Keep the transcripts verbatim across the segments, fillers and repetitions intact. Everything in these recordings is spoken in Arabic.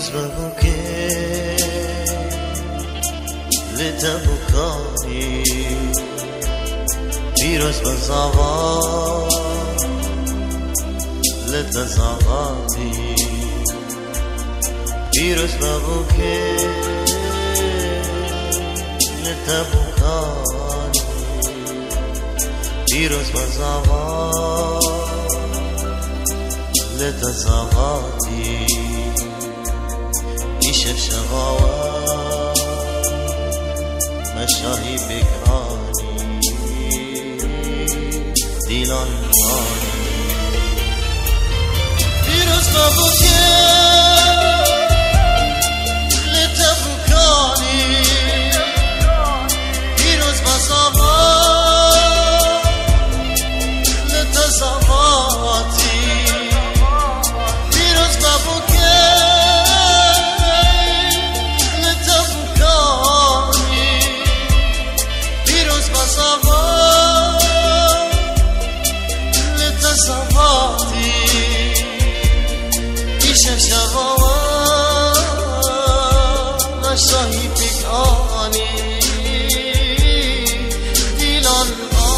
پیروز ببوکه لتبوکانی پیروز بزاوا لتزاواتی پیروز ببوکه لتبوکانی پیروز بزاوا لتزاواتی ایشه شغاوا مشاهی بکرانی دیلان مانی پیروز ببوکه لتبوکانی پیروز بزاوا لتزاواتی پیروز ببوکه لتبوکانی پیروز بزاوا لتزاواتی ایشه شغاوا شاهی بکانی دیلان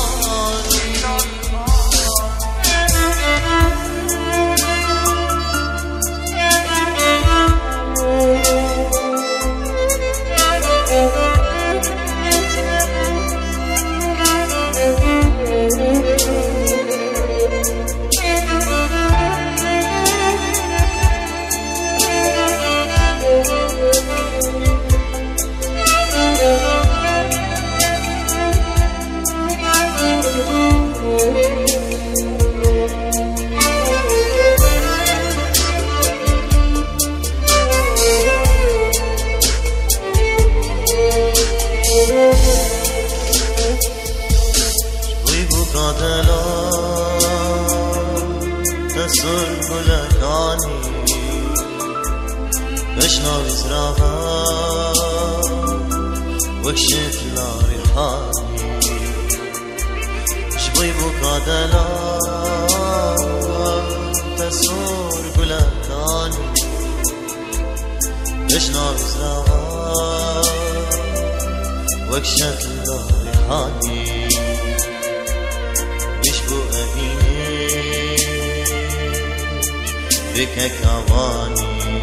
تسر بلکانی بشناوی زراغا وکشت لاری خانی شبوی بکادلا تسر بلکانی بشناوی زراغا وکشت لاری خانی بشبو اهینی بك كواني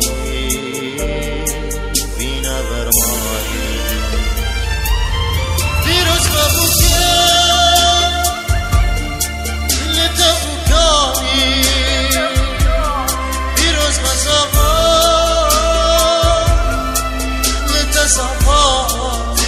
فينا برماني فيروز ببوكي لتبوكاني فيروز بزاوا لتزاواتي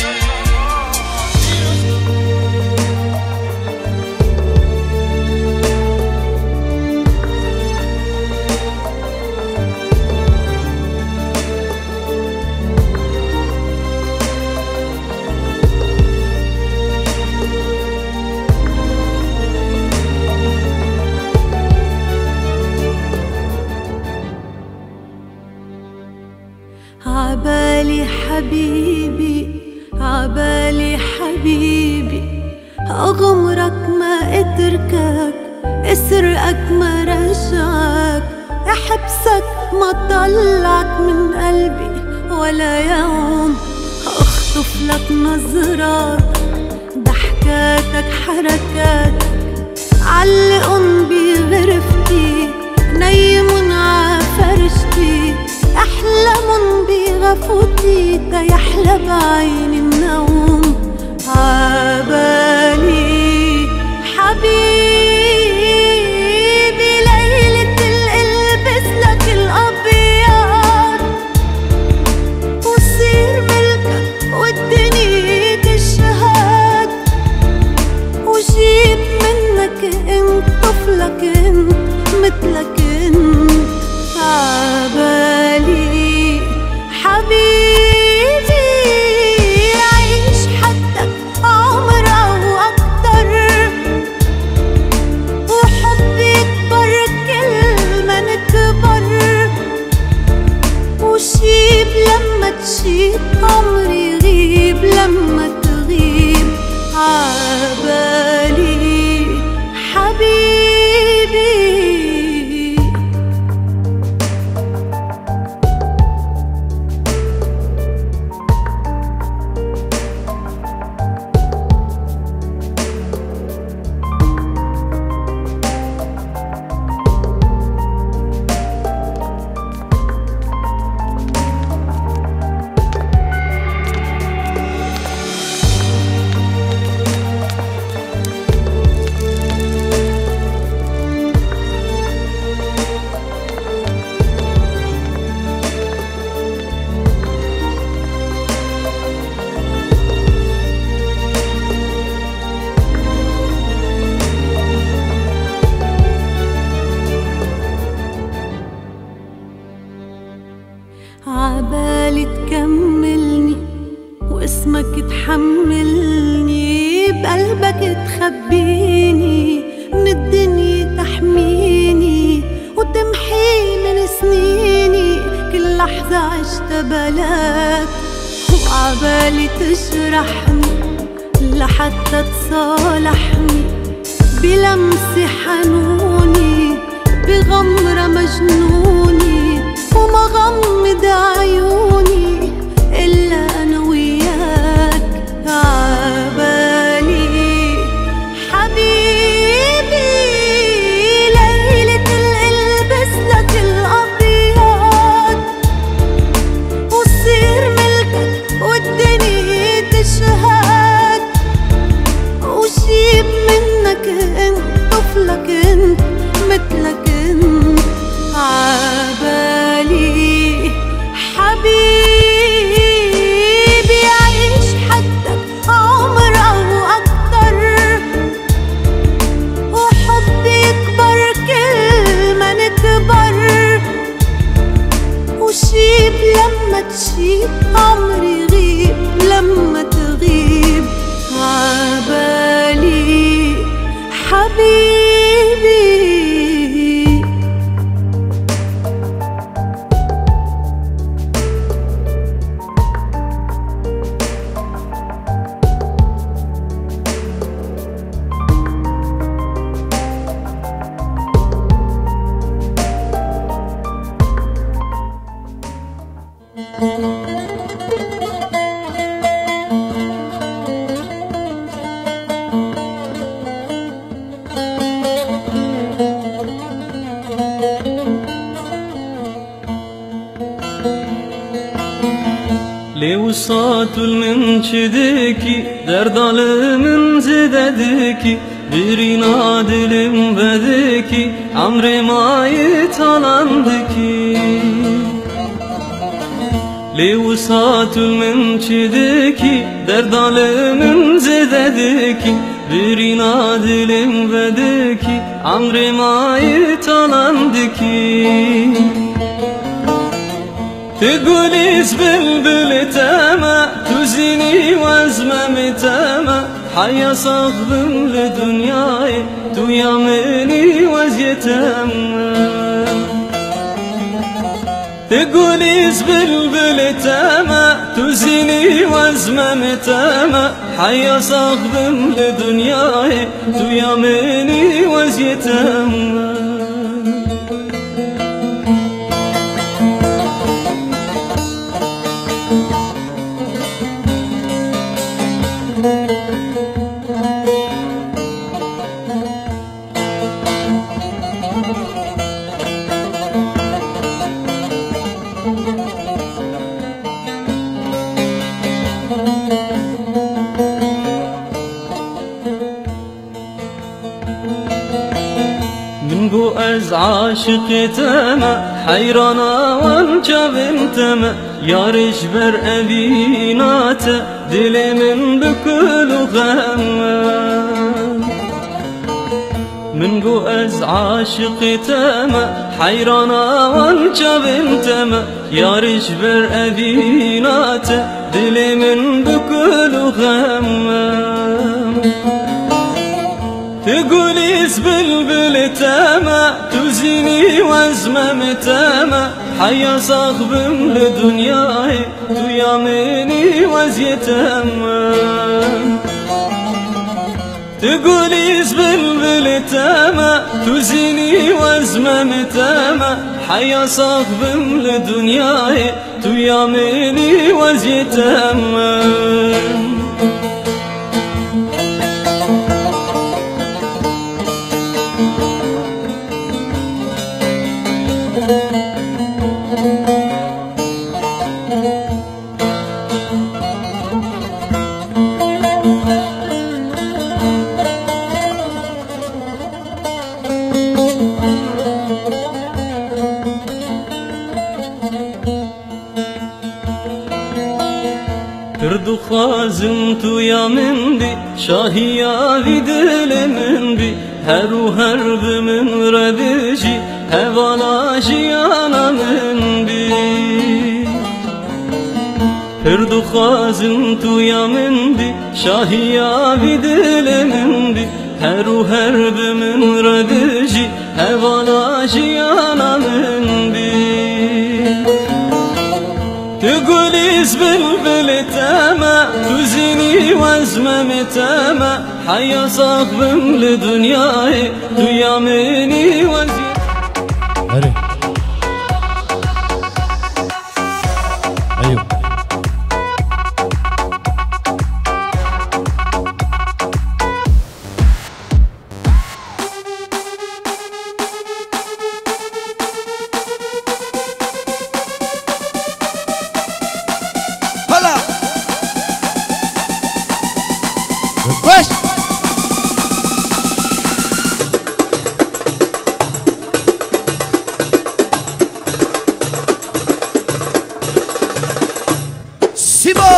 عبالي حبيبي عبالي حبيبي أغمرك ما أتركك أسرقك ما رجعك أحبسك ما طلعك من قلبي ولا يوم أخطف لك نظرات ضحكاتك حركاتك علقن بغرفتي نيمن عفرشتي أحلم بغفوتي تيحلى بعيني النوم عبالي حبيبي ليلة القلبس لك الأبيض وصير ملكك والدنيا تشهد وجيب منك انت طفلك انت مثلك انت عبالي حبيبي بجسمك تحملني، بقلبك تخبيني، من الدنيا تحميني وتمحي من سنيني كل لحظة عشتها بلاك. وعبالي تجرحني لحتى تصالحني، بلمسة حنوني بغمرة مجنوني، وما غمض عيوني إلا أنا وياك. عبالي حبيبي ليلة القلبس لك الأبيض، وصير ملكك والدنيا تشهد، وجيب منك انت طفلك انت مثلك انت. عبالي حبيبي عيش حدك عمر او اكتر، وحبي يكبر كل ما نكبر، وشيب لما تشيب عمري يغيب لما تغيب. عبالي حبيبي ليه وصلت من شديكي درد من زداديكي، بري نادل من بديكي عمري ما يطال عندكي. ليه وصلت من شديكي درد من زداديكي، بري نادل من بديكي عمري ما يطال عندكي. تقولي زبلبل تاما تزيني وازمة تاما، حيا صغبم لدنياي تو يامني وزيتاما. تقولي زبلبل تاما تزيني وازمة تاما، حيا صغبم لدنياي تو يامني وزيتاما. من بو از عاشق تما حيرانا وانجا بنتما، يارش بر أبيناتا دلي من بكل غما. من بو از عاشق تما حيرانا وانجا بنتما، يارش بر أبيناتا دلي من بكل غما. تقولي زبلبل تاما تزيني وازمة تاما، حيا صاحبم لدنياي تو يامني وزيتاما. تقولي زبلبل تاما تزيني وازمة تاما، حيا صاحبم لدنياي تو يامني وزيتاما. كردو خازمتو يا من بي شاهي يا دل من بي، هرو هرب من ردجي هوالا جيانا من بي. هردو خازن تو یا من بی شاهیا بی دل من بی هر و هر بمن ردجی هوالا جیانا من بی تقوليز بلبل تاما تزيني وازمم تاما حيا صاحب لدنياي تو يامني وزي هري ايوه Push! Simo!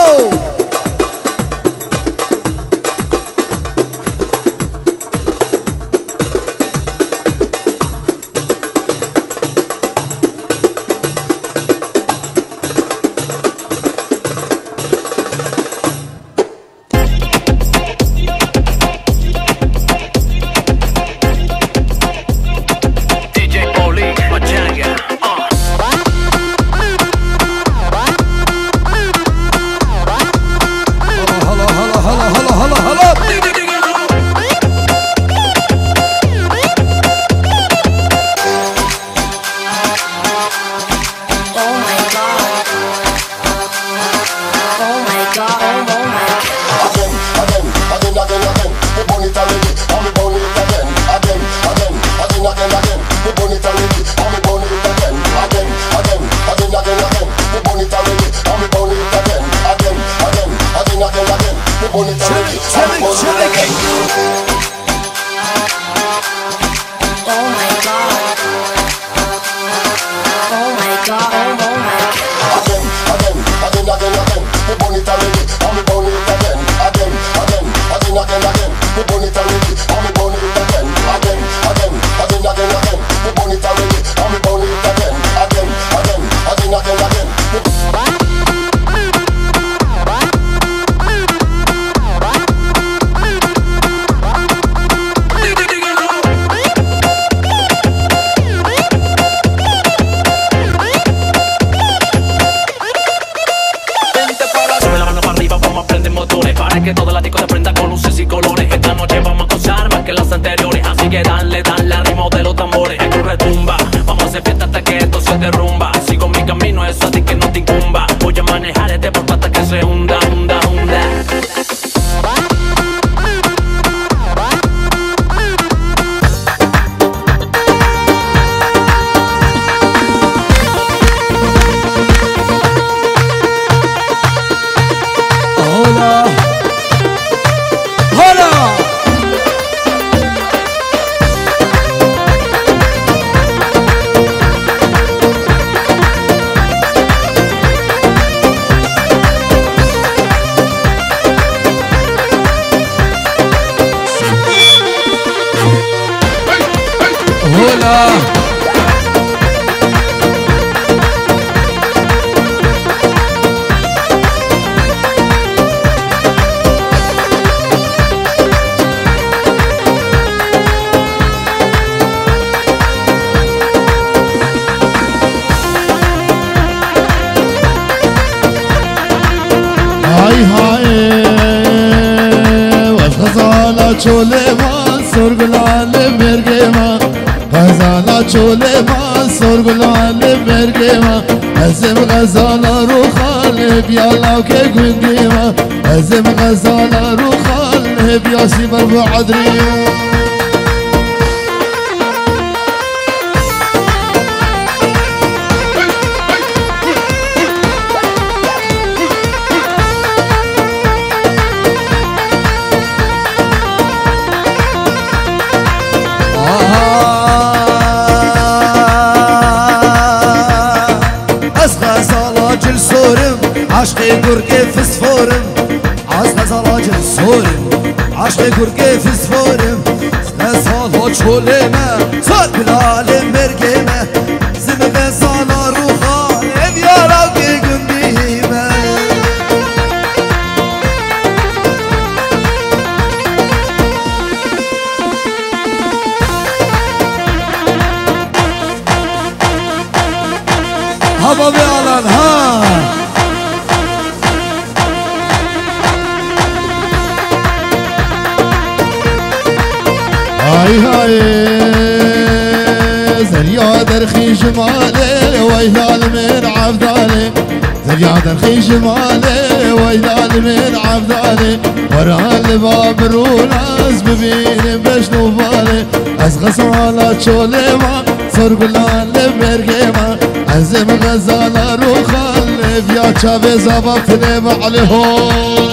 Que toda la disco se prenda con luces y colores. Esta noche vamos a gozar más que las anteriores. Así que dale, dale al ritmo de los tambores. Esto retumba, vamos a hacer fiesta hasta que esto se derrumba. Sigo mi camino, eso a ti que no te incumba. Voy a manejar este por hasta que se hunda, hunda, hunda. Hola. هاي هاي وغزالة شولي ما سرقلال مرقما غزالة شولي ما سرقلال مرقما هزم غزالة روخال بيالا وكي قنقيما هزم غزالة روخال بياسي مربع عدريما عشقي قرقي في صفورم عزنا زلاجل صورم عشقي قرقي في صفورم سنسال شوليمة صار بالعالم مرقيمة زمغة صالا روخان ابيارا وكي قنديمة هبا بيعلن ها هاي هاي زريا درخي جمالي ويلال من عبدالي زريا درخي جمالي ويلال من عبدالي ورا الباب روناس ببيني بشنو بالي از غزالة شوليما صار قلال برقيما عزم غزالة روخال بيا شابي زبط نيم عليهم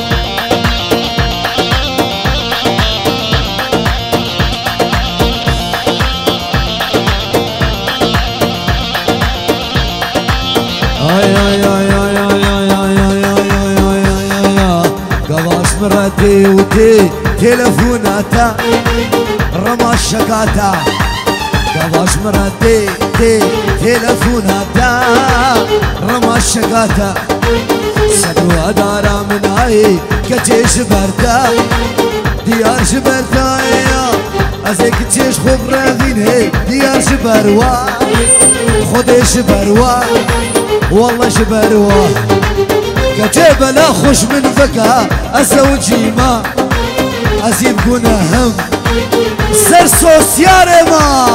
ay ay ay ay ay ay ay ay ay ay ay ay ay قواش مرتي وتي تلفوناتا رمى الشكاتا قواش مرتي تي تلفوناتا رمى الشكاتا سدوا دارا من هاي كتيش برتا ديار شبرتا يا ازيك تيش خوب راغين هي ديار شبروا خديش بروا والله شبروا كتب لا خوش من فكا اسوي ما ازيب كنا هم سر سوسياري ما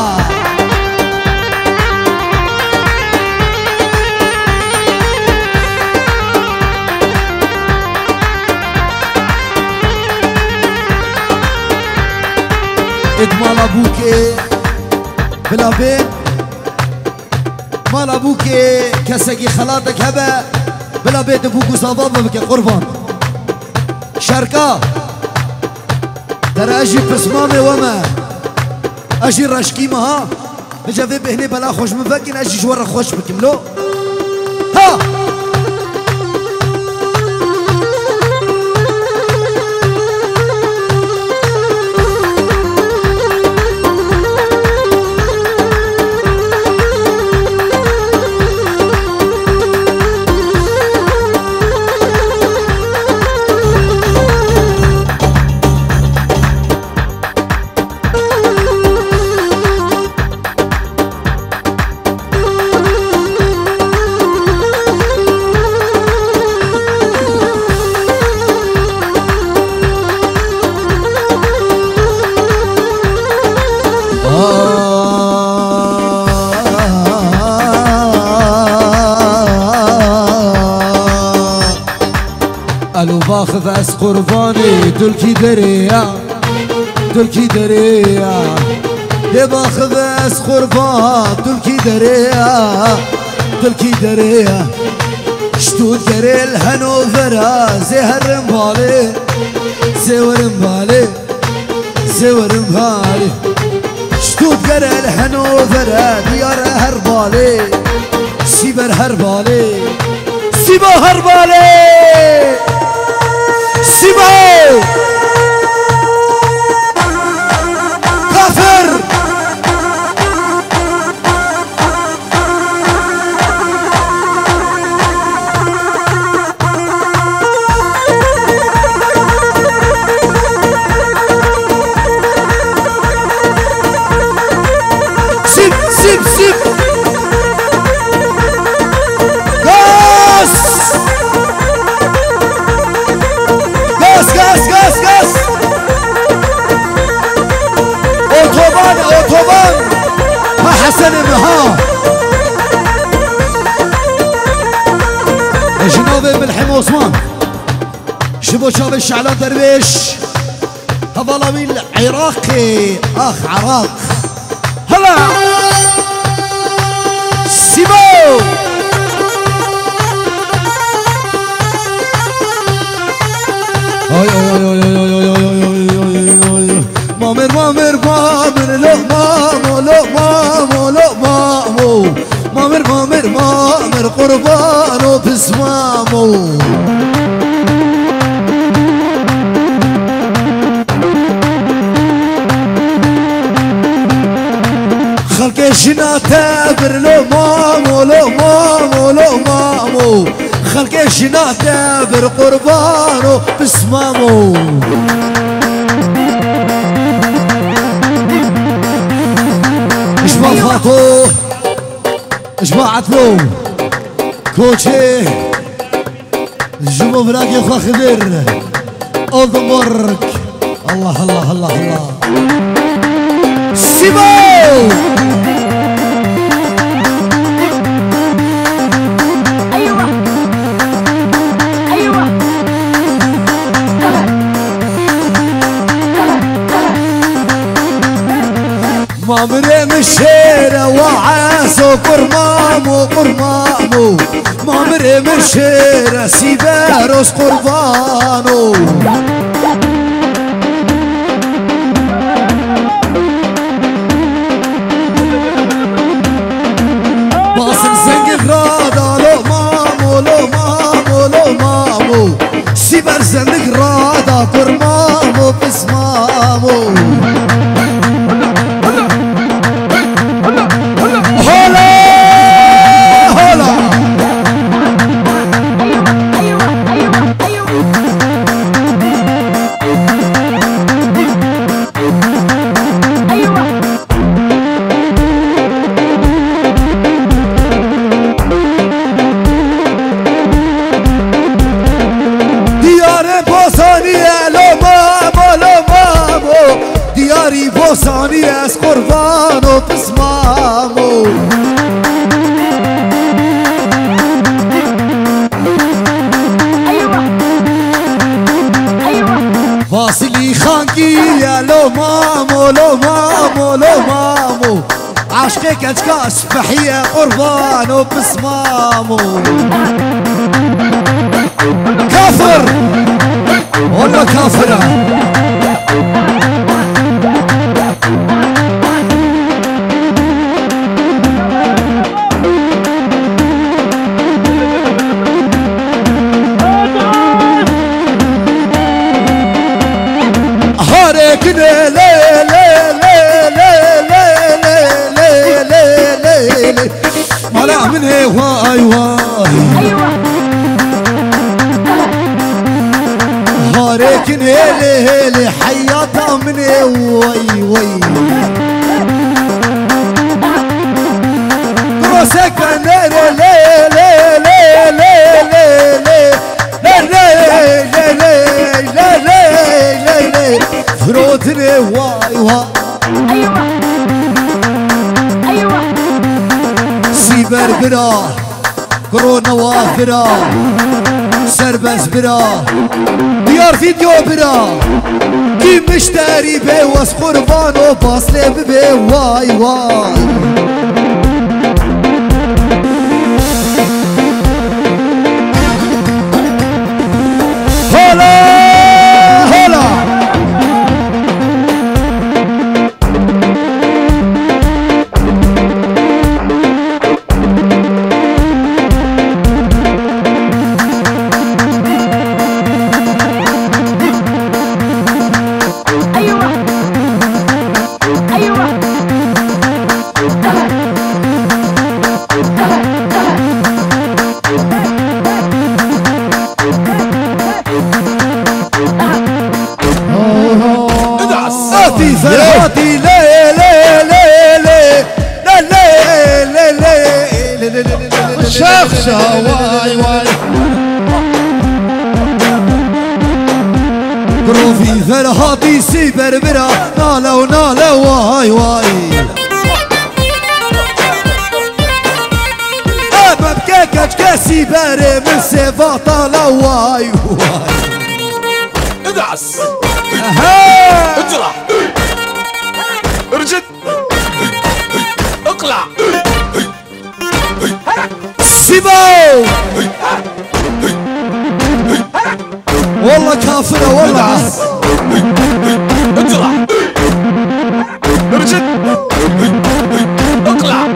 اجمال ابوكي بلا بيت مال ابوك كسقي خلاطك هبا بلا بيت ابوك وصابابا بك قربان شركة ترى اجي بسمامي وما اجي رشكي مها نجا في بهني بلا خوش مفكين اجي شورا خوش بكملو ها الو باخذ اس قرباني دلكي دريا دلكي دريا دي باخذ اس قربان دلكي دريا دلكي دريا شتو دري الهنوفرا زهر مبالي زور مبالي زور مبالي شتو دري الهنوفرا ديار هربالي سيبر هربالي سيبا هربالي سيبو كافر سيب سيب سيب غاز غاز غاز غاز اوتوبان اوتوبان ما حسن بها جنوبي ملحم عثمان شبو شاب الشعلان درويش هذا العراقي اخ عراق هلا سيبو اي اي اي اي مامر مامر مامر لو مامو لو مامو لو مامو مامر مامر مامر قربانو بسمامو خلق شنا تابر لو مامو لو مامو لو مامو خلق شنا تابر قربانو بسمامو اشبع فاطو اشبع عتلو كوتشي جمو براكي خو خبير اضمرك الله الله الله الله سيبو مامري مشيرة وعاسو قرمامو قرمامو مامري مشيرة سيباروس قربانو باصل زنق رادا لو مامو لو مامو لو مامو سيبر زنق رادا قرمامو بسمامو بوساني اس قربانو بسمامو فاصلي خانكي يا لو مامو لو مامو لو مامو عشقك اتكاس بحية قربانو بسمامو كافر والله كافرة لي لي لي لي لي لي لي لي طالع من هي واي واي هاريك هيلي هيلي حياتها من هي واي واي راسك لي لي لي لي لي لي لي فرودني واي واي ايوه سيبر برا كورونا وافرا سربز برا ديار فيديو برا كي مشتري بيوس قربان وباصلي ببي واي واي هلا فرحتي لي لي لي لي لي لي لي لي لي شخشة واي واي كروفي فرحتي سيبر برا نالا ونالا واي واي أبا بكيكج كاسي باري من سيفا طالا واي واي ادعس اطلع ارجد اقلع سيبو والله كافرة والله اطلع ارجد اقلع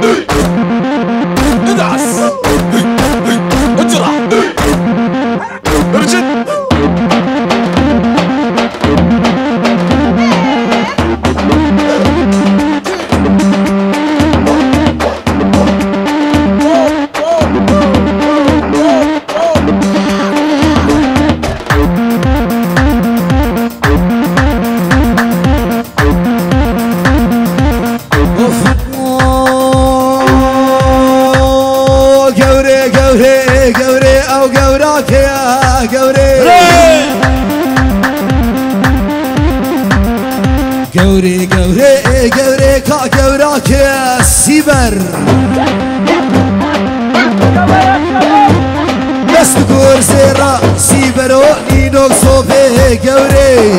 ادعس اطلع ارجد قوري قوري قوري كا قوراك يا سيبر بس تقول زيرا سيبر ونينو صوبي قوري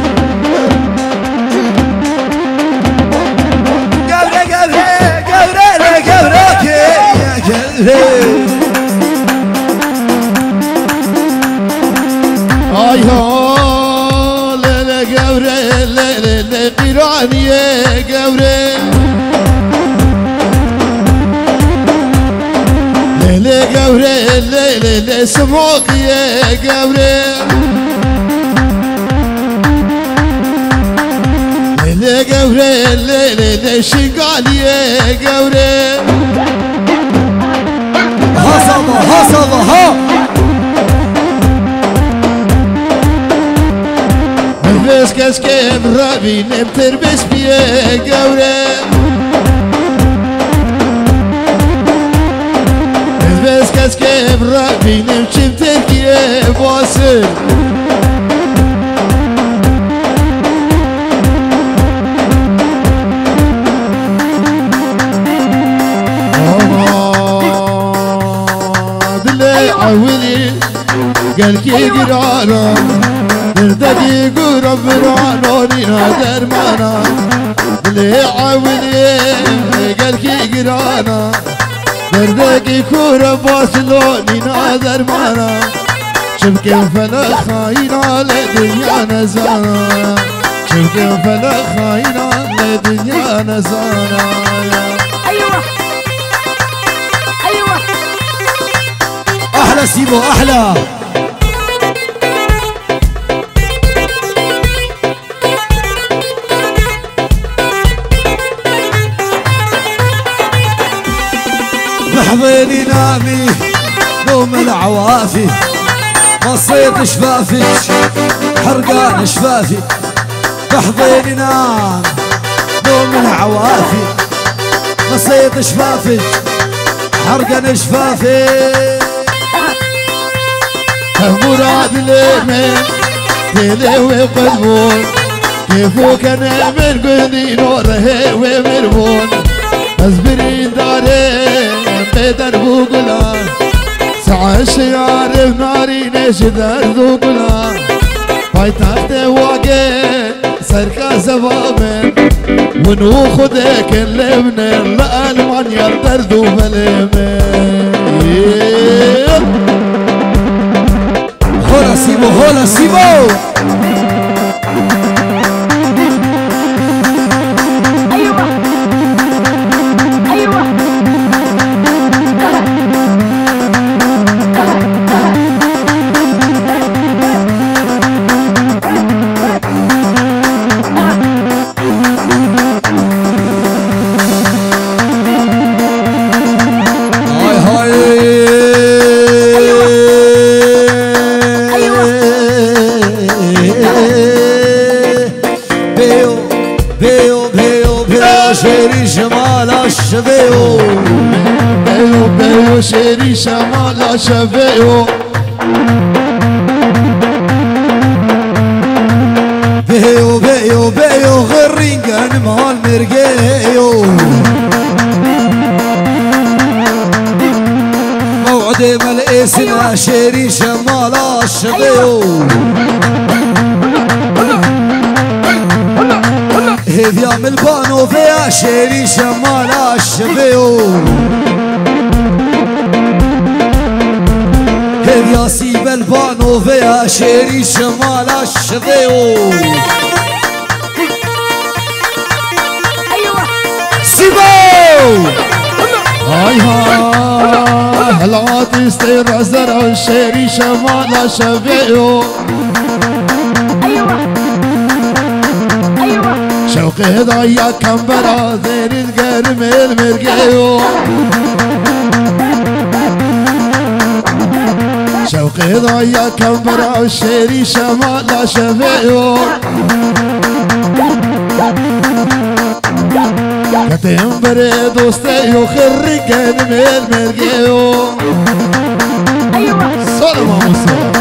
قوري قوري قوري قوراك يا قوري آي ها ليلة قوري ليلة قيراني يا قوري ليلة قوري ليلة سموك يا قوري ليلة قوري ليلة شنقال يا قوري ها صبا ها صبا ها بس كاس كيف رابي نبتر بس بيه قوري بس كاس كيف رابي نمشي بتركي بواسر دلي عولي قال كي قرانا دردقي قرب رانوني نادر مانا اللي عاولي قال كي قرانا دردقي قرب واصلوني نادر مانا شوف كيف انا خاينة لدنيا نزانا شوف كيف انا خاينة لدنيا نزانا ايوه ايوه احلى سيبو احلى بحضيني نامي نوم العوافي مصيت شفافي حرقان شفافي بحضيني نام نوم العوافي مصيت شفافي حرقان شفافي مراد اليمين تلوي قلبون كيفو كان من قلبي نوره ومربون أزبرين دارين بدربو قلا ساعة الشيار بناري نشدر ذو قلا بايتاخت واقع سركا زبامن ونو خدك اللبن لألمانيا دردو بلمن هولا سيبو هولا سيبو شيري شمال الشفيو بيو بيو شيري شمال الشفيو بيو بيو بيو غرينقان مال مرقيو موعدي ملئسنا شيري شمال الشفيو هذيا من البانو فيها شيري شمال الشفيو هذيا سيب البانو فيها شيري شمال الشفيو سيبو هاي ها هلا تستير زرع شيري شمال الشفيو شوقي ضيا كمبرا زين القرم المرقيو شوقي ضيا كمبرا الشيري شمال شفيو كتم بري دوستيو خري قرم المرقيو سلام موسى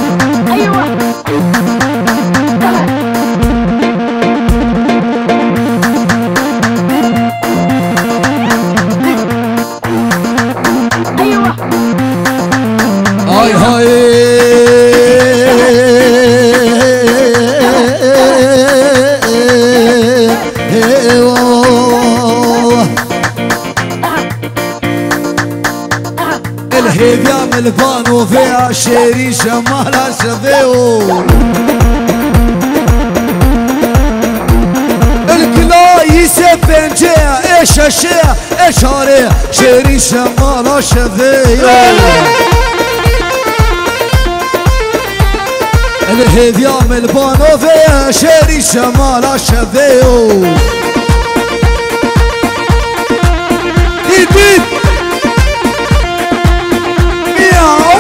البانو فيها شيري شمالها شفيو الكلاي سفنجيه ايش اشيه ايش هاريه شيري شمالها شفيو الهديام البانو فيها شيري شمالها شفيو ديد مياو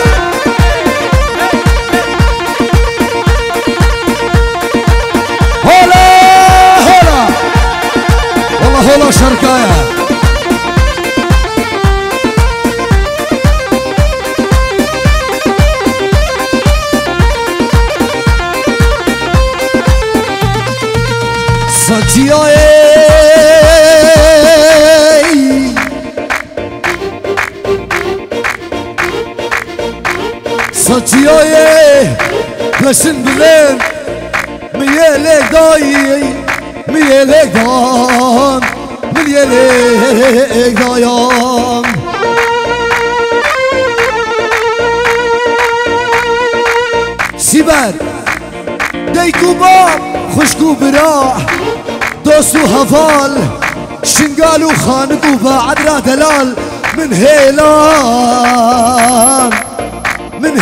هلا هلا والله هلا شركايا سجياي سجياي بلشن بلين ميالك داي ميالك دان ميالك دايان سيبان ديكو باب خشكو براح دوسو هفال شنقالو خانقو بعد را دلال من هيلان من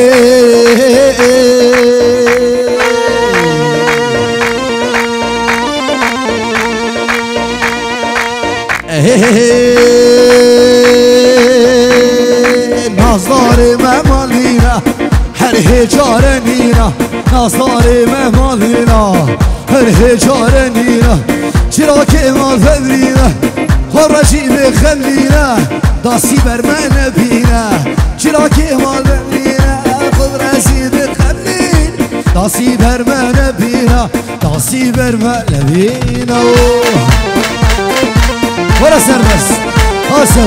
هي نظاري ممالينا هر هجارنينا نظاري ممالينا هر هجارنينا چراك مال فبرينا خرجي بخلينا داسي برمانا بينا چراك مال فبرينا خرجي بخلينا داسي برمانا بينا داسي برمانا بينا ورا سربس آسو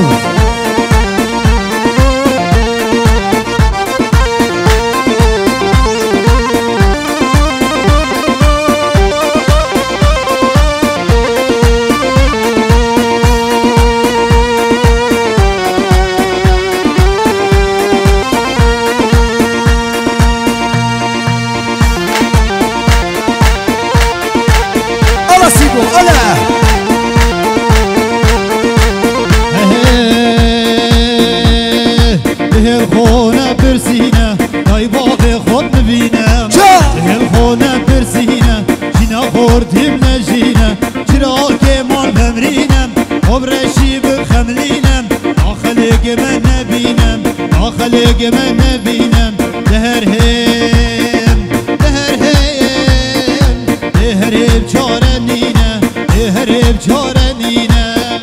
الخونه برسينا طيبات خود نبينا الخونه برسينا جينا خوردیم نجينا چراك مال بمرينا وبرشي بخملينا آخلق من نبينا آخلق من نبينا دهر هم دهر هم دهر بجارنينا دهر بجارنينا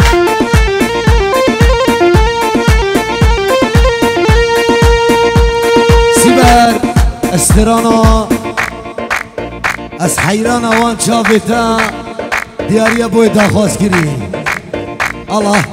استرانا از حیرانا وان چاویتا دیاریا بوی داخواست گیری الله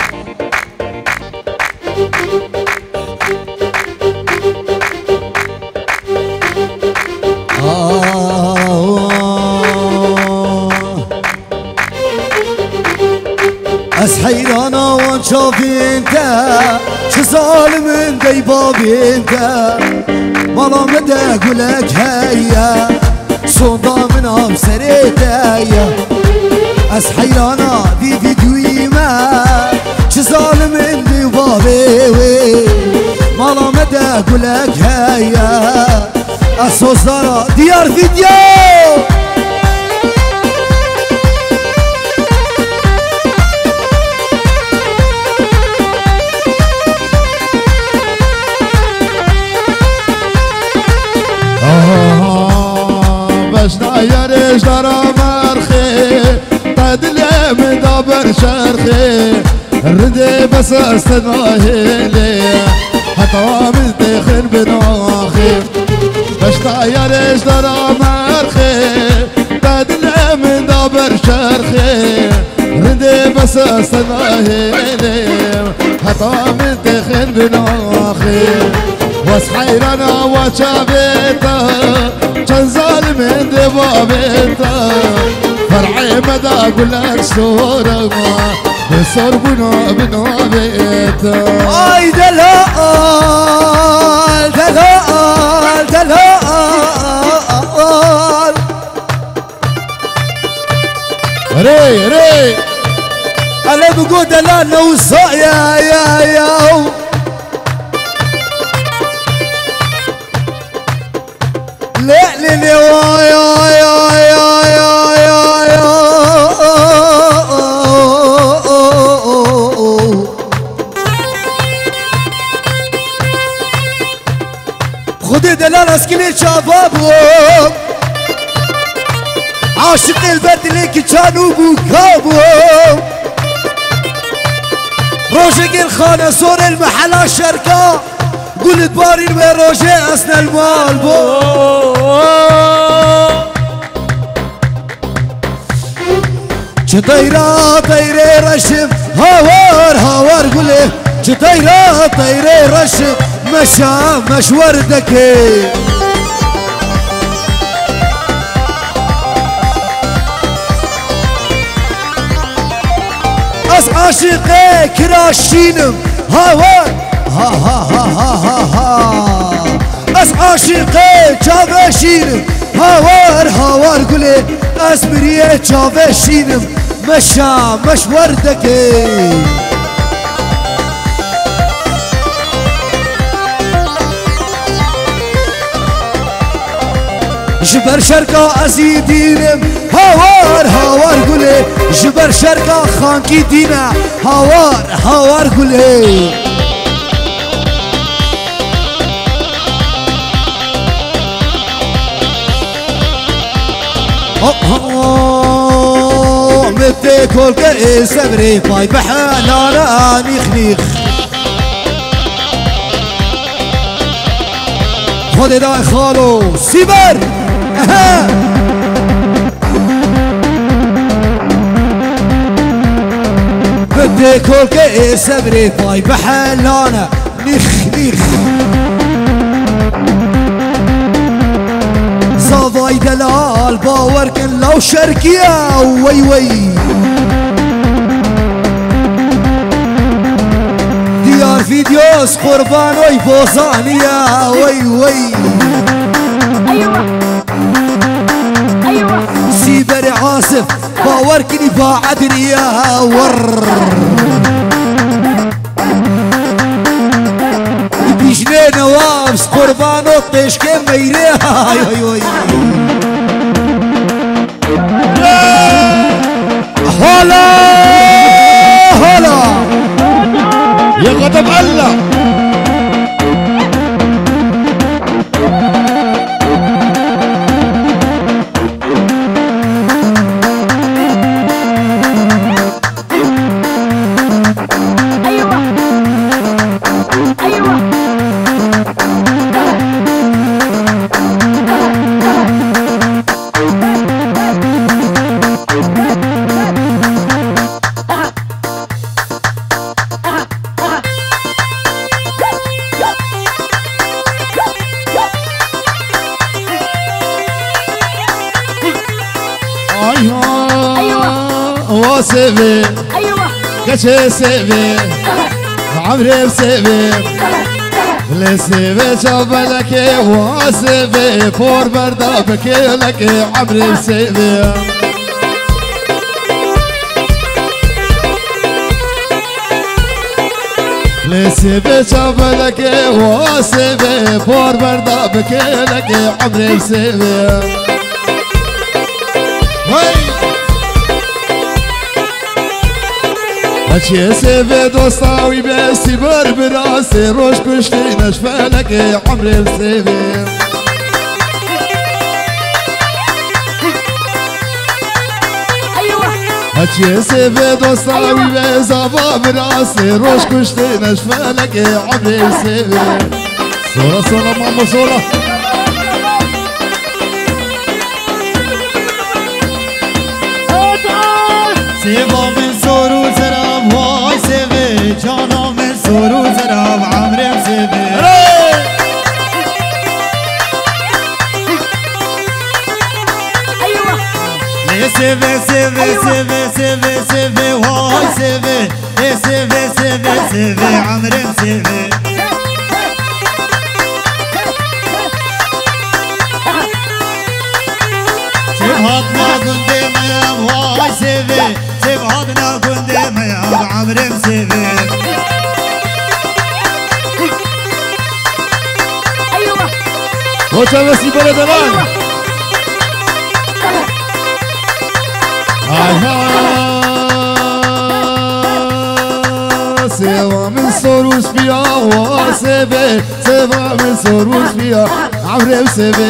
از حیرانا وان چاویتا چه ظالمین دی بابیتا مالا مده گلک هيا صودا من عم سريتايا از حيرانا ديدي دويما چه ظالم اندي وبابي مالا مده گلک هيا از سوزارا ديار فيديو يارش دارا مرخي تدلي من دابر شرخي الردي بس استناهيلي حتى من تخن بناخي بشتا يارش دارا مرخي تدلي من دابر شرخي الردي بس استناهيلي حتى من تخن بناخي واسحيرنا وشابيتا كان ظالم دبابيتا فرعي مدى اقول لك صورة بصر بنا بنا بيتا اي دلال دلال دلال ري ري انا بقول دلال نوصا يا يا يا لا لا لا يا يا يا يا يا خذي دلال اسكني شبابهم عاشق البرد ليك كانوا بكابهم روجك الخانة صور المحل شركة قلت بارين وروجي أسنى المال بو جطيرة طيري رشم هوار هوار قولي جطيرة طيري رشم مشا مش وردكي أس عاشقي كراشينم هوار ها ها ها ها ها ها أس عاشقي جابشينم هوار هوار قولي أسمريه جابشينم مشا مش وردكي جبر شركة أزيدينم هوار هوار قولي جبر شركة خانكي دينا هوار هوار قولي متى كل كأس سبري باي بحال أنا نيخ خودي داي خالو سيبر اها بدي كل كأس سبري باي بحال أنا نيخ نيخ صافاي دلال باور كن لو شركيا وي وي ديار فيديوز قربان وي بوزانيا وي وي ايوه ايوه سيبر عاصف باور كني باعدني يا ور بيجني نوابس قربان وطيش كم ميريها وي وي هلا هلا يا غضب الله سيبي ايوه كشي سيبي عمري بسيبي لسيبي شبلك واسيبي فور بردابك لك عمري بسيبي لسيبي شبلك واسيبي فور بردابك لك عمري بسيبي هاتشي سيفي دوستاوي باسي بر براسي روش كشتي نشفالك يا عمري بسيفي هاتشي سيفي دوستاوي باسي براسي روش كشتي نشفالك يا عمري بسيفي صورة صورة ماما صورة سيبا من سورو زراب واي سيبي جانا من سورو زراب عمري بسيبي سيفي سيفي سيفي سيفي سيفي واي سيفي سيفي سيفي سيفي عمري سيفي سيف هاتنا قندي ميام واي سيفي سيف هاتنا قندي ميام عمري سيفي وش بس بلد الان سيوا من سروس فيها وسيفي سيوا من سروس فيها عمري وسيفي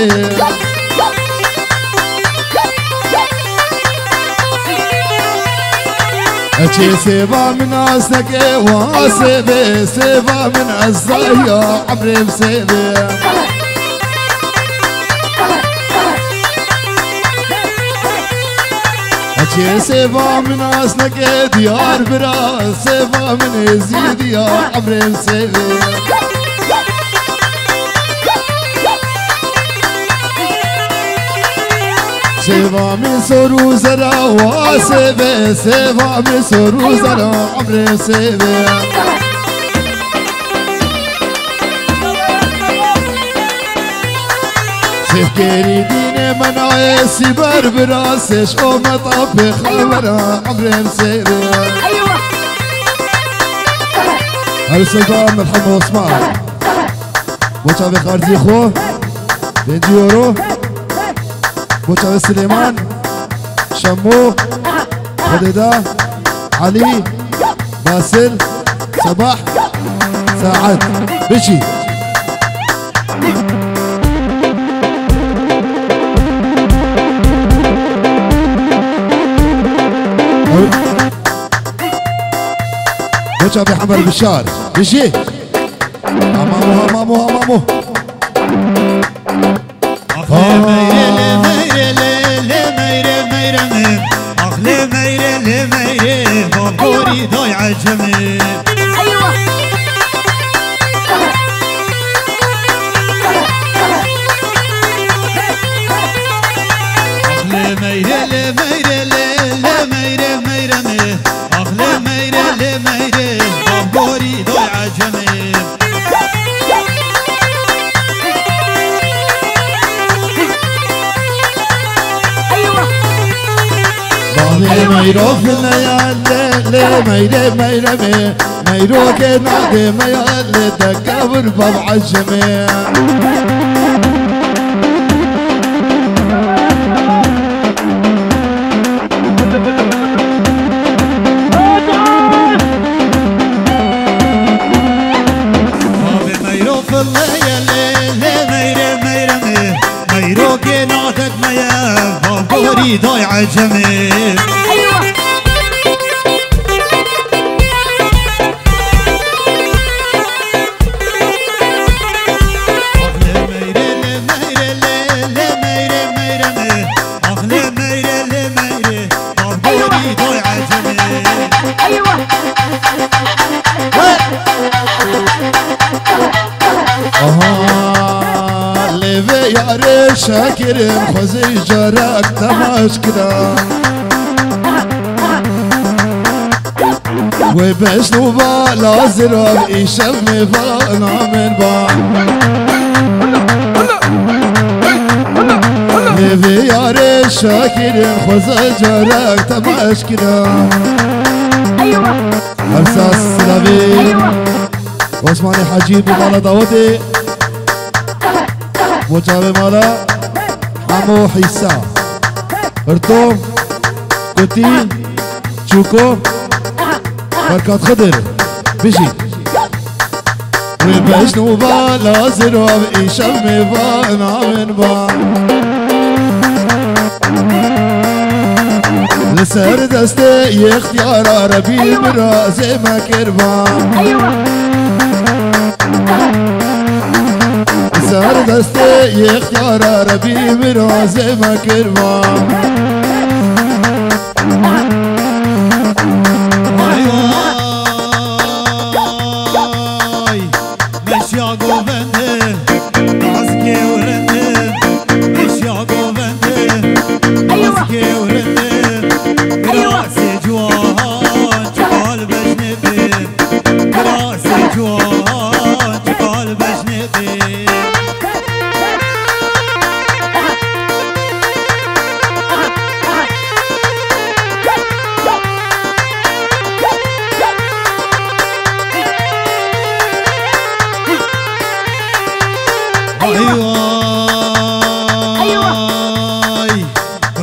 اشي سيوا من عسلك وسيفي سيوا من عزايا عمري وسيفي اشي سيوا من عسلك ديار براس سيوا من يزيد يا عمري وسيفي سيوا من سرو زرا وسيفي سيوا من سرو زرا عمري وسيفي سيف كيري ديني من عيسي بربراسش او مطب خبرا عمري وسيفي السلطان محمد عثمان بوشافي خارزي خو بنديورو بوشافي سليمان شمو خديدا علي باسل صباح ساعد بشي بوشافي حمر بشار بشي امامو امامو امامو ميري ميري ميري ميري أخلي ميري ميري بابوري ضايع الجميل أخلي ميري ميري ميري ميري أخلي ميري ميري بابوري ضايع الجميل ميرو في الليالي ميري ميري ميرو كنادي ميالي تكبر بابع الجميع ميرو في الليالي ميري ميري ميرو كنادي ميال بابوري ضايع الجميل اها ليفي يا شاكر خوزي جارك تماشكرا وباش نوبا لازرب يشمي فانا من با ليفي يا شاكر خوزي جارك تماشكرا ارساس سلابي عثماني حجيب مالا داودي مجاوي مالا حمو حيسا ارتو كوتي شوكو بركات خضر بيجي وباش نوبا لازر وبيشمي فانا من با لسر دستي اختيار عربي برازي ما كربان سر دسته اختیار عربی برازه مکرما وای وای مشیا گوونده ناز که ورنده مشیا گوونده ناز که ورنده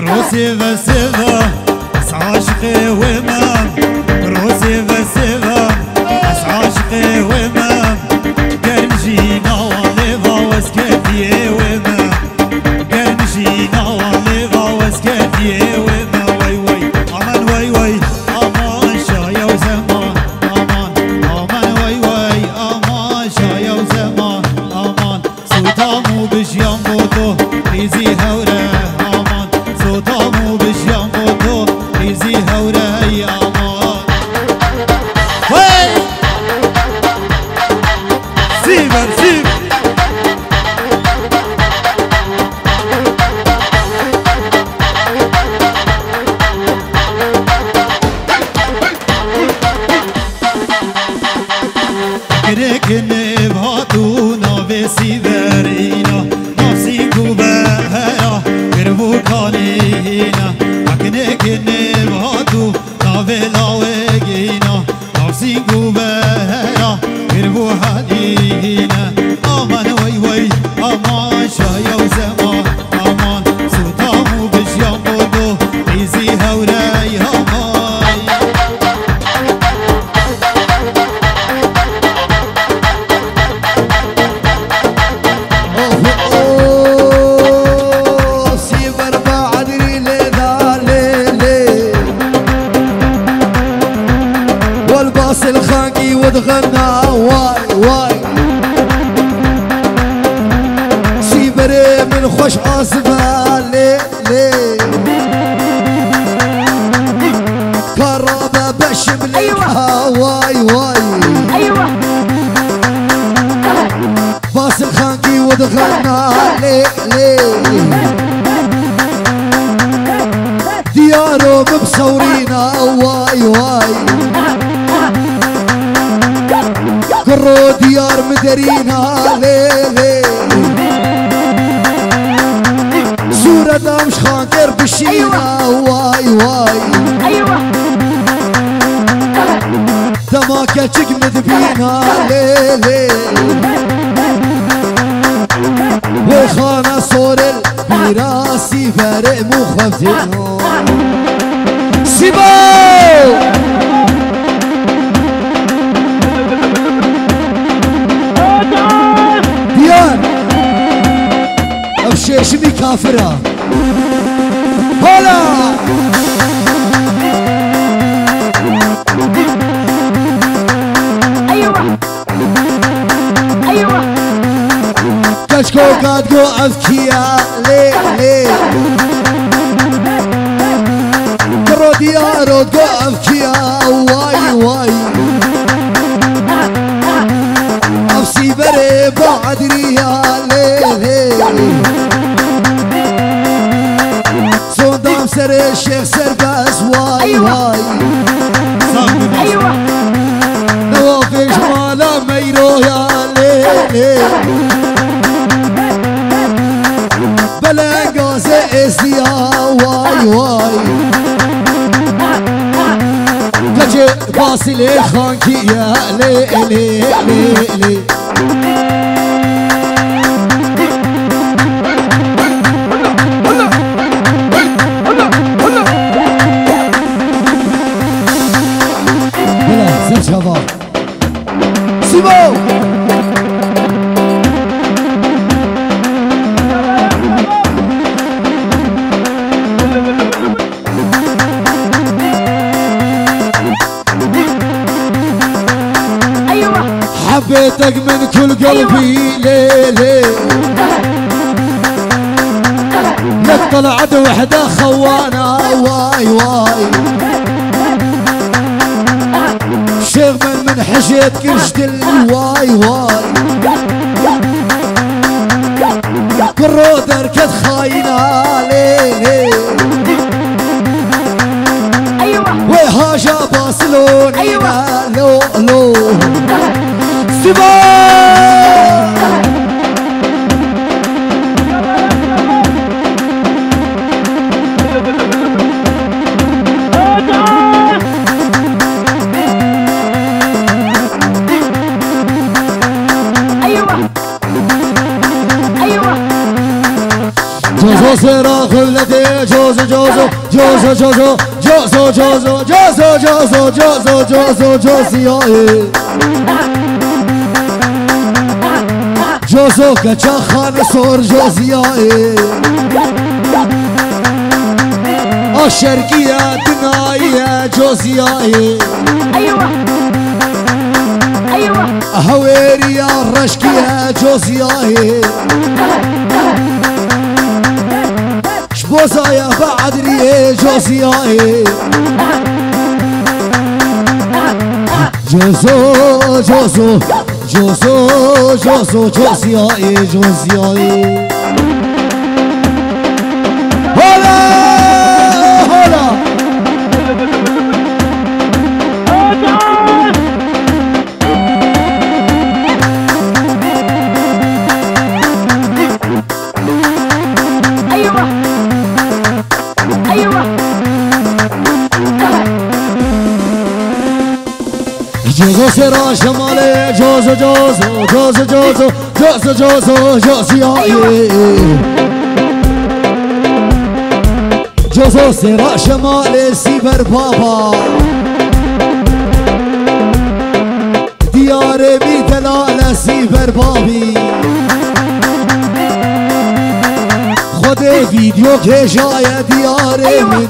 روسي بسيبة عاشقي ومام روسي بسيبة عاشقي ومام قنجينا واليفا وسكتي ومام قنجينا واليفا وسكتي ومام وي وي امان وي وي امان شايا وزمان امان امان وي وي امان شايا وزمان امان سوتامو بجيان بوتو ريزي هوره امان سوتامو بجيان بوتو ريزي هوره يا امان وي سيبر سيبر كركني بهاتونا بسيبرينا نفسي كوباها كربو كالينا كركني بهاتونا بلاوجينا نفسي كوباها كربو هالينا امان وي وي امان شايا وزمان امان سوتامو بجيان بودو ريزي هوراي امان الخاقي وتغنى واي واي سيبري من خوش عاصفة لي لي كرابة بشملك أيوة. واي واي أيوة باس الخاقي وتغنى لي لي ديارهم مبصورينا واي واي كرو ديار مدرينا ليلي صورة دامش خانكر بشينا واي واي ايوه دماكة تجمد بينا ليلي وخانا صور البراسي فارق مخفتنا سيبو شيشمي كافرة هلا أيوة أيوة كشكو قاد قو أفكيا لي لي كرو ديارو قو أفكيا واي واي أفسي بري بعد ريال لي صندام سر الشيخ سرباس واي أيوة. واي ايوه نوافي جمالا ميرو يا ليلي بلنقاز اسيا واي واي كجي باسلي خانكي يا ليلي ليلي شباب سيبو ايوه حبيتك من كل قلبي ليلي لك طلعت وحده خوانا واي واي شيخ من من حشيت كرشت الواي واي كرو دركت خاينة ليلي ايوه وهاجا باصلوني ايوه لو لو سيبا سرا كلتي جوزو جوزو جوزو جوزو جوزو جوزو جوزو جوزو جوزو جوزو جوزياي جوزو كچا خان سور جوزياي الشرقية دناية جوزياي ايوه ايوه هويريا رشكية جوزياي شبوزايا بعد ريه جوزياي جوزو جوزو جوزو جوزو جوزياي جوزياي هلا هلا ايوه ايوه جوزو سرا شمالي جوزو جوزو جوزو جوزو جوزو جوزو جوزياي جوزو سرا شمالي سيبر بابا دياري ميتلا سيبر بابي خود فيديو که جای دیاره من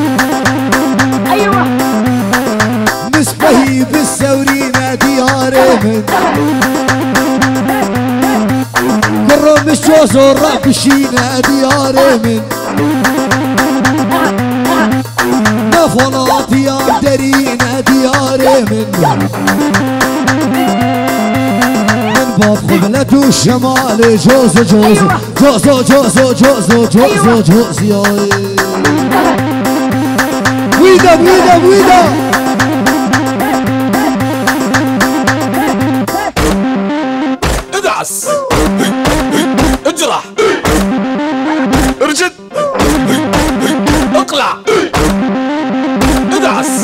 ايوه نسبهی بالسورين دیاره من قرم الشوز والرقشين دیاره من نفلات يا درين دیاره من باب قبلة الشمال جوز جوز جوز جوز جوز جوز جوز يا ويدا ويدا ويدا ادعس اجرح ارجد اقلع ادعس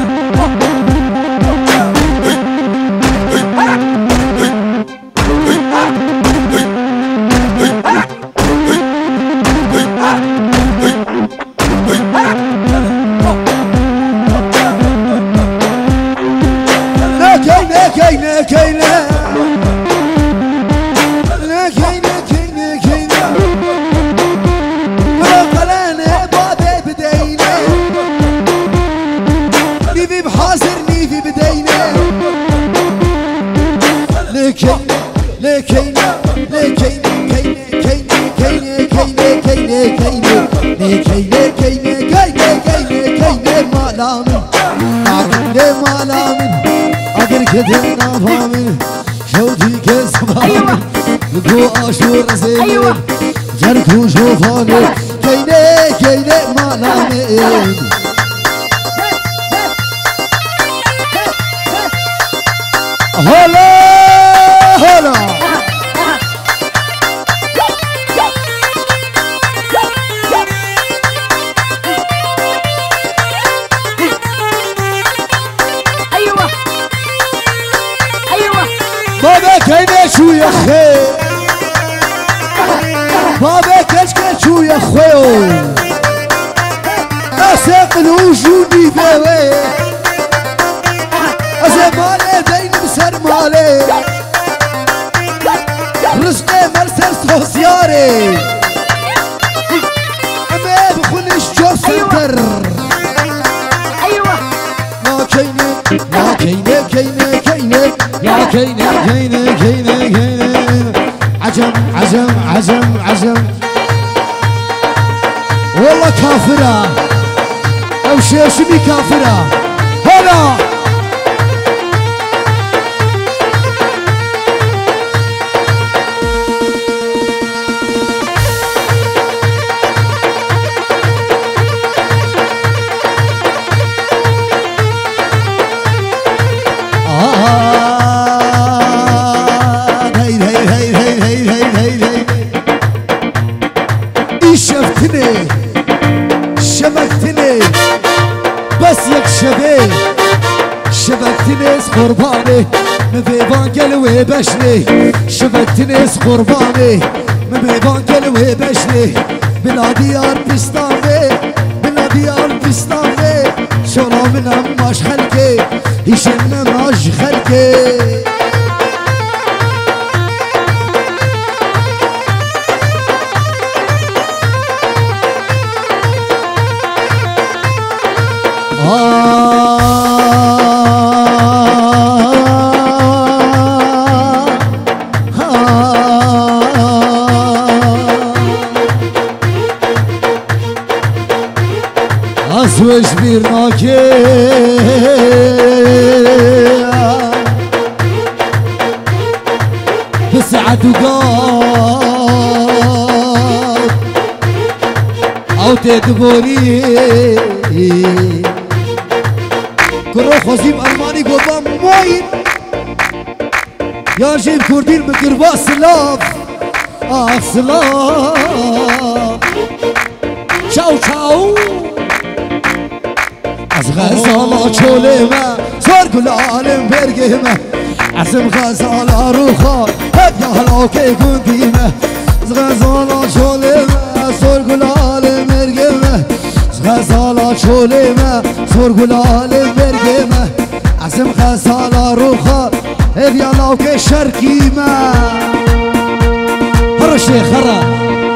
كينا كينا لا كينا كينا كينا قلانا بابي بدينا نيفي بحاصر نيفي بدينا لكينا لكينا لكينا كينا كينا كينا كينا كينا كينا كينا كينا كينا كينا مالامن عقل مالامن اگر كده نفهمن شوتي كسبان لقو اشور زين جركو شوفاني كيني كيني مالامن هلا هلا بابا كيني شو يا خي بابا كشك شو يا خويو اسق الوجودي بوي ازمالي بين مسر مالي رزقي مرسل سوسياري اما بخلش جو سنتر ايوه لا كيني لا كيني كيني كيني يا كيني كيني كيني كيني عجم عجم عجم عجم والله كافرة او شيشمي كافرة هلا شفتني شبكتني بس يك شبي شبكتني قرباني من بيبان قلوي بشني شبكتني قرباني من بيبان قلوي بشني بلا ديار بستاني بلا ديار بستاني شرا من اماش خلقي يشن ماش خلقي أزوج بيرناكي بسعد وقاد أو تدبوري كرو خزيم ألماني قوضان موين يا جيب كردين بقرباء سلاف آه سلاف شاو شاو از غزالا چولمه سر گل عالم برگمه عزم غزالا روخا هد یالا که گندیمه از غزالا چولمه سر گل عالم برگمه از غزالا چولمه سر گل عالم برگمه عزم غزالا روخا هد یالا که شرکیمه هر شیخ هر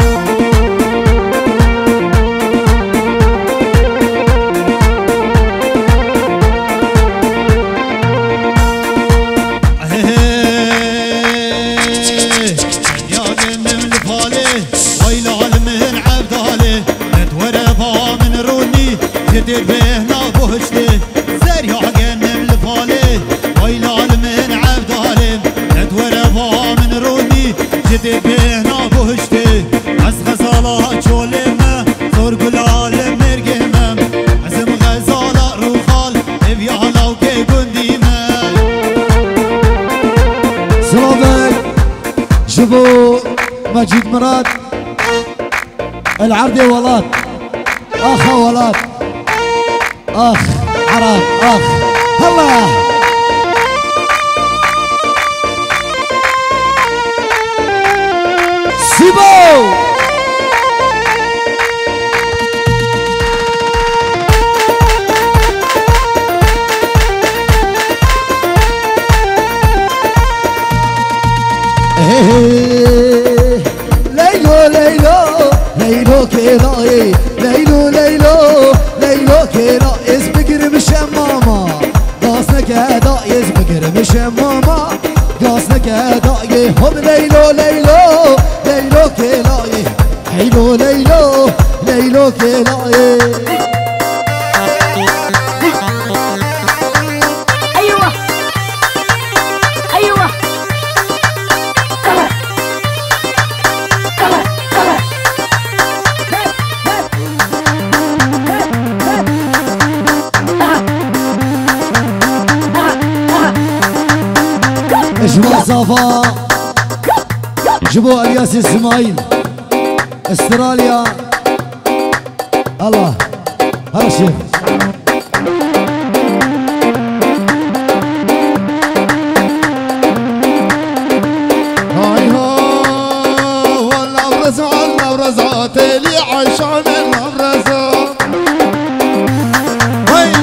دل بهنا بهشته زريع جنم لفالي ويلا من عبد عالم ندور با من روني جدل بهنا بهشته از غزالا چولمه زور گلال مرگمه ازم غزالا روخال ابيالا وكي قنديمه سلامك جبو مجيد مراد العرضي ولاد اخ ولاد اخ عرب اخ هلا سيبو ليلو ليلو ليلو كيراي ليلو ليلو ليلو كيراي ماما قاسنك دايز بقرمش ماما قاسنك دايز هم ليلو ليلو ليلو كلاي حلو ليلو ليلو كلاي ايوه ايوه جبو صفا جبو الياس اسماعيل استراليا الله هلا شيخ هاي هو والابرز والابرزات اللي عايشان الابرزات هاي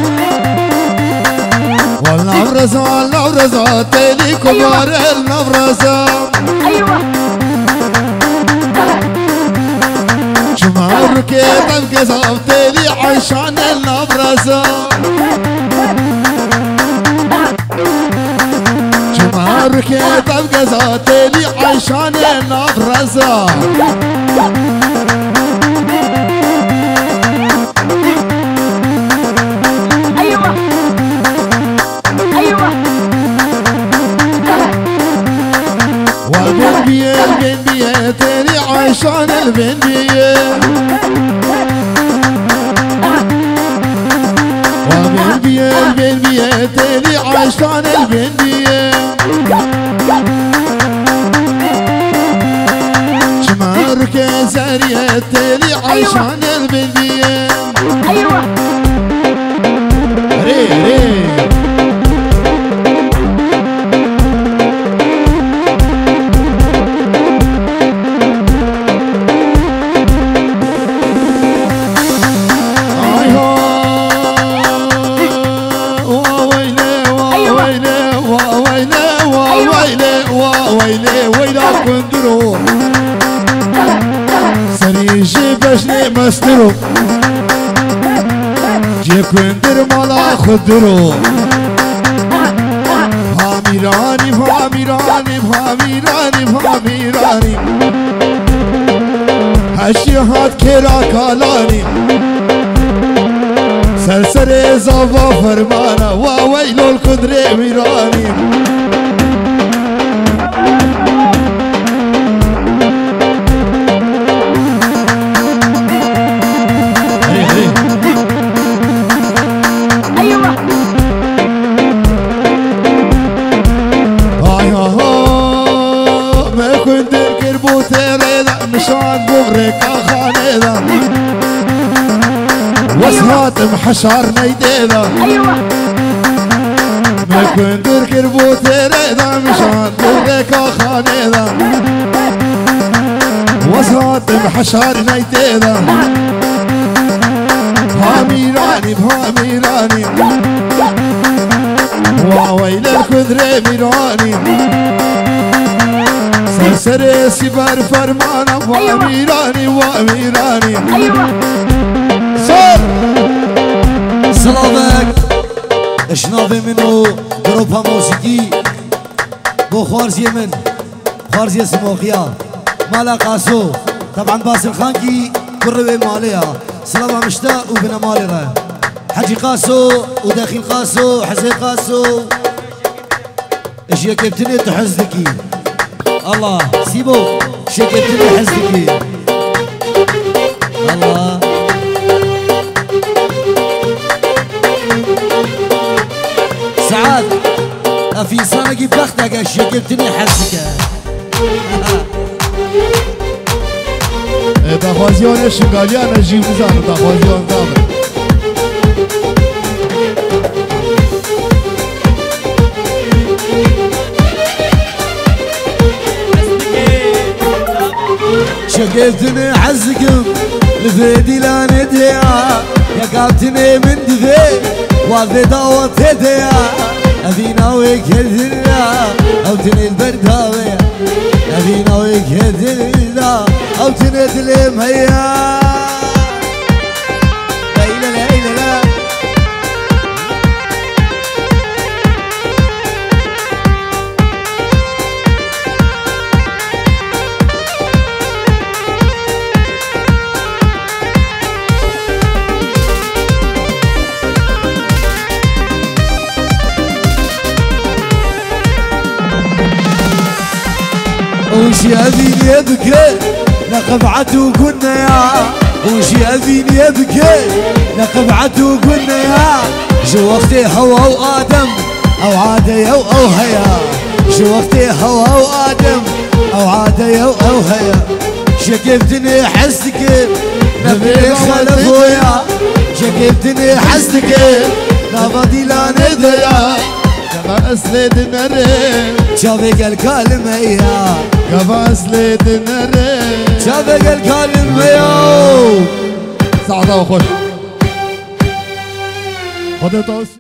والابرز والابرزات اللي كبار الابرزات ايوه شمار كيف انقذبت لي عايشان الابرزات شمار كيف انقذبت لي عايشان الابرزات ايوه ايوه والبنبيه البنبيه تلي عايشان البنبيه والبنبيه البنبيه تلي عايشان البنبيه شمارك زاريه تلي عايشان البنبيه ايوه ري ري بسترو جيب كندر مالا خدرو هاميراني هاميراني هاميراني هاميراني هشيهات كرا كالاني سلسل زوفا فرمانا وويلو القدر ميراني مشان بغرك خانيدا وسهات محشر نيديدا ما كنت ركبو تريدا مشان بغرك خانيدا وسهات محشر نيديدا هاميراني بهاميراني وويل الكدر ميراني سرسري سبار فرمانا واميراني واميراني صار سلامك اشنافي منو جروبها موسيقي بو خوارزي من خوارزي سموخيا مالا قاسو طبعا باسل خانكي كروي ماليها سلامة مشتاق وبنا مالي راه حجي قاسو وداخل قاسو حزي قاسو ايش يا كابتني تحزدكي الله سيبو شكلتني حزتكي الله سعاد في صانقي بختك شكلتني حزتك دخوازيون شنقاليان جيب نزان دخوازيون دابر شقفتني حزكم لفيدي لا نديا يا قابتني من دفي والذي داوت هديا أبينا ويك هدنا أو تني البرداوية أبينا ويك هدنا أو تني تلم هيا ليلى ليلى لا وش يبين يبكي لقبعته وقلنا يا وش يبين يبكي لقبعته وقلنا يا شو وقتي هوا وآدم أو عادي أو أو هيا شو وقتي هوا وآدم أو عادي أو أو هيا شكفتني حسك نبي خلف ويا شكفتني حسك نبضي لا نديا كما أسلد نري شافق الكلمة يا كما أسلد نري شافق الكلمة يا سعداء وخش خذ